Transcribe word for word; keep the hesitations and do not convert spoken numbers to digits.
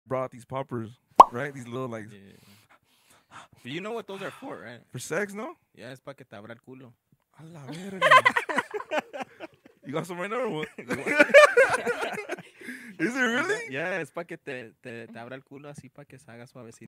brought these poppers, right? These little like Yeah. But you know what those are for, right? for sex, no? Yeah, es para que te abra el culo. A la verga. You got some right now or what? Is it really? Yeah, es para que te, te, te abra el culo así para que se haga suavecito.